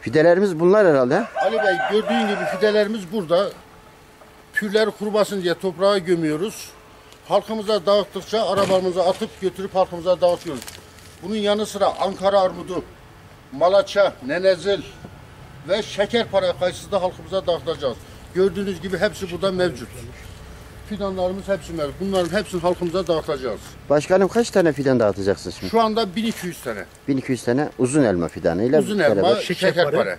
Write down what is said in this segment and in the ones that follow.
Fidelerimiz bunlar herhalde. Ali Bey, gördüğün gibi fidelerimiz burada. Pürleri kurumasın diye toprağa gömüyoruz. Halkımıza dağıttıkça arabamıza atıp götürüp halkımıza dağıtıyoruz. Bunun yanı sıra Ankara armudu, malaça, nenezil ve şekerpare kayısı da halkımıza dağıtacağız. Gördüğünüz gibi hepsi burada mevcut. Fidanlarımız hepsi mevcut. Bunların hepsini halkımıza dağıtacağız. Başkanım kaç tane fidan dağıtacaksınız şimdi? Şu anda 1200 tane. 1200 tane uzun elma fidanıyla Uzun elma, beraber. şekerpare.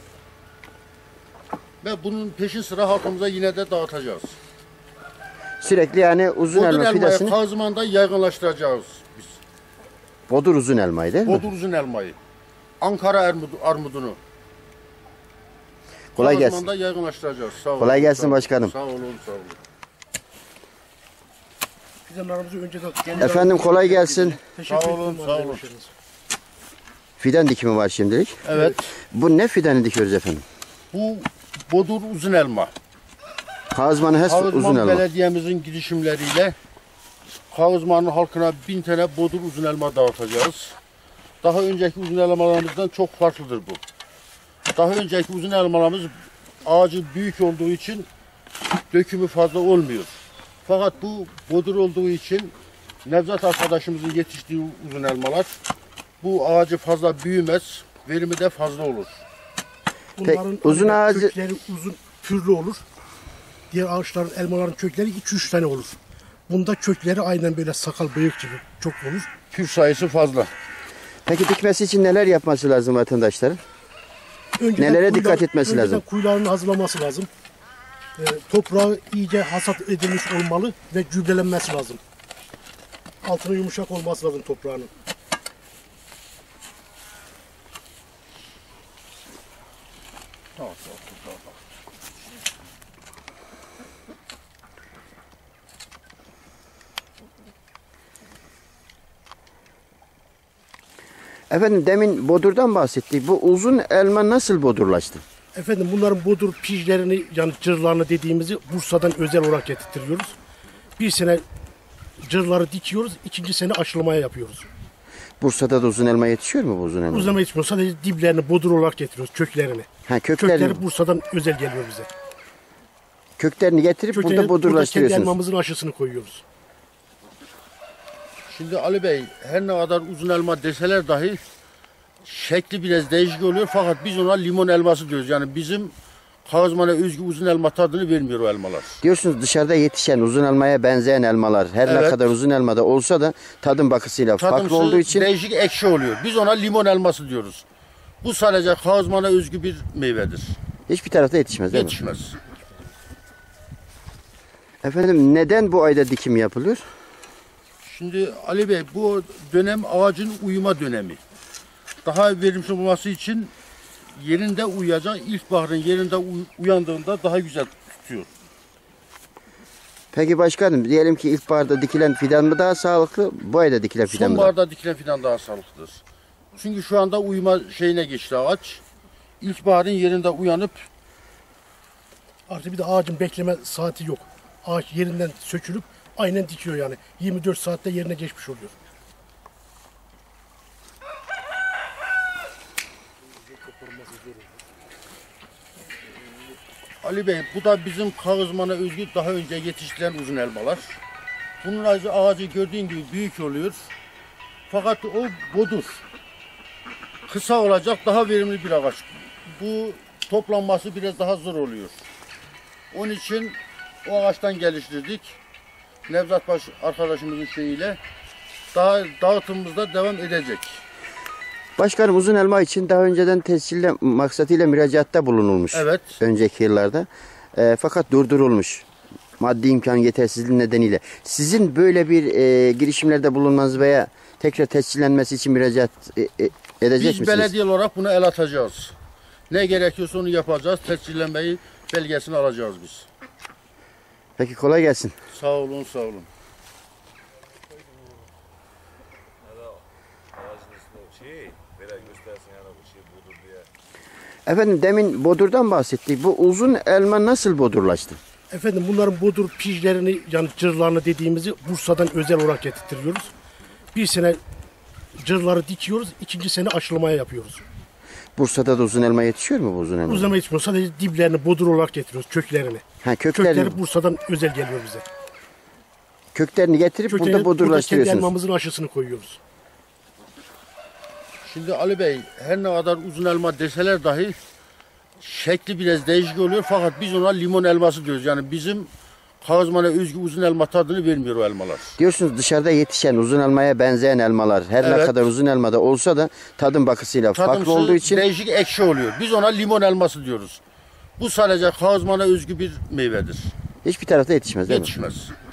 Ve bunun peşin sıra halkımıza yine de dağıtacağız. Sürekli yani uzun Bodur elma elmayı fidesini. Kazımanda yaygınlaştıracağız biz. Bodur uzun elmayı değil mi? Bodur uzun elmayı. Ankara armudunu. Kolay gelsin. Kazımanda yaygınlaştıracağız. Sağ olun. Kolay gelsin sağ olun. başkanım. Sağ olun, sağ olun. Fidanlarımızı önceden Efendim kolay gelsin. Sağ olun, sağ olun. Fidan dikimi var şimdilik. Evet. Bu ne fidanı dikiyoruz efendim? Bu bodur uzun elma. Kazmanı uzun Kağızman elma. Belediye'mizin girişimleriyle Kağızman'ın halkına 1000 tane bodur uzun elma dağıtacağız. Daha önceki uzun elmalarımızdan çok farklıdır bu. Daha önceki uzun elmalarımız ağacı büyük olduğu için dökümü fazla olmuyor. Fakat bu bodur olduğu için Nevzat arkadaşımızın yetiştiği uzun elmalar bu ağacı fazla büyümez, verimi de fazla olur. Bunların uzun ağacı- kökleri uzun pürlü olur. Diğer ağaçların, elmaların kökleri 2-3 tane olur. Bunda kökleri aynen böyle sakal bıyık gibi çok olur. Pür sayısı fazla. Peki dikmesi için neler yapması lazım vatandaşların? Nelere dikkat etmesi lazım? Kuyularını hazırlaması lazım. Toprağı iyice hasat edilmiş olmalı ve gübrelenmesi lazım. Altının yumuşak olması lazım toprağının. Efendim demin bodurdan bahsettik. Bu uzun elma nasıl bodurlaştı? Efendim bunların bodur pijlerini yani cırlarını dediğimizi Bursa'dan özel olarak getirtiyoruz. Bir sene cırları dikiyoruz, ikinci sene aşılamaya yapıyoruz. Bursa'da da uzun elma yetişiyor mu bu uzun elma? Uzlama yetmiyor, sadece diplerini bodur olarak getiriyoruz, köklerini. Ha, köklerini Kökleri Bursa'dan özel geliyor bize. getirip burada Kendi bodurlaştırıyorsunuz. elmamızın aşısını koyuyoruz. Şimdi Ali Bey, her ne kadar uzun elma deseler dahi şekli biraz değişik oluyor fakat biz ona limon elması diyoruz. Yani bizim Kağızman'a özgü uzun elma tadını vermiyor o elmalar. Diyorsunuz dışarıda yetişen uzun elmaya benzeyen elmalar her ne Evet. kadar uzun elmada olsa da tadım bakısıyla farklı Tadımsı olduğu için değişik ekşi oluyor. Biz ona limon elması diyoruz. Bu sadece Kağızman'a özgü bir meyvedir. hiçbir tarafta yetişmez değil mi? Yetişmez. Efendim neden bu ayda dikim yapılıyor? Şimdi Ali Bey, bu dönem ağacın uyuma dönemi. Daha verimli olması için yerinde uyuyacak. İlkbaharın yerinde uyandığında daha güzel tutuyor. Peki başkanım diyelim ki ilkbaharda dikilen fidan mı daha sağlıklı, bu ayda dikilen fidan mı daha? Sonbaharda dikilen fidan daha sağlıklıdır. Çünkü şu anda uyuma şeyine geçti ağaç. İlkbaharın yerinde uyanıp Artık bir de ağacın bekleme saati yok. Ağaç yerinden sökülüp aynen dikiyor yani. 24 saatte yerine geçmiş oluyor. Ali Bey, bu da bizim Kağızman'a özgü daha önce yetiştirilen uzun elmalar. Bunun ağacı gördüğün gibi büyük oluyor. Fakat o bodur. Kısa olacak, daha verimli bir ağaç. Bu toplanması biraz daha zor oluyor. Onun için o ağaçtan geliştirdik. Nevzat Baş arkadaşımızın şeyiyle daha dağıtımımızda devam edecek. Başkanım uzun elma için daha önceden tescille maksatıyla müracaatta bulunulmuş. Evet. Önceki yıllarda. Fakat durdurulmuş. Maddi imkan yetersizliği nedeniyle. Sizin böyle bir girişimlerde bulunmanız veya tekrar tescillenmesi için müracaat edecek Biz misiniz? belediye olarak bunu el atacağız. Ne gerekiyorsa onu yapacağız. Tescillenmeyi, belgesini alacağız biz. Peki kolay gelsin. Sağ olun, sağ olun. Efendim demin bodurdan bahsettik. Bu uzun elma nasıl bodurlaştı? Efendim bunların bodur pijlerini yani cırlarını dediğimizi Bursa'dan özel olarak getirtiyoruz. Bir sene cırları dikiyoruz, ikinci sene aşılamaya yapıyoruz. Bursa'da da uzun elma yetişiyor mu bu uzun elma? Uzun elma yetişmiyor. Sadece diplerini bodur olarak getiriyoruz. Köklerini. Ha, köklerini, Kökleri Bursa'dan özel geliyor bize. köklerini getirip Köklerini burada burada kendi bodurlaştırıyorsunuz. elmamızın aşısını koyuyoruz. Şimdi Ali Bey her ne kadar uzun elma deseler dahi şekli biraz değişik oluyor fakat biz ona limon elması diyoruz. Yani bizim Kağızman'a özgü uzun elma tadını vermiyor o elmalar. Diyorsunuz dışarıda yetişen uzun elmaya benzeyen elmalar her ne Evet. kadar uzun elmada olsa da tadın bakısıyla farklı Tadımsı, olduğu için değişik ekşi oluyor. Biz ona limon elması diyoruz. Bu sadece Kağızman'a özgü bir meyvedir. hiçbir tarafta yetişmez değil mi? Yetişmez.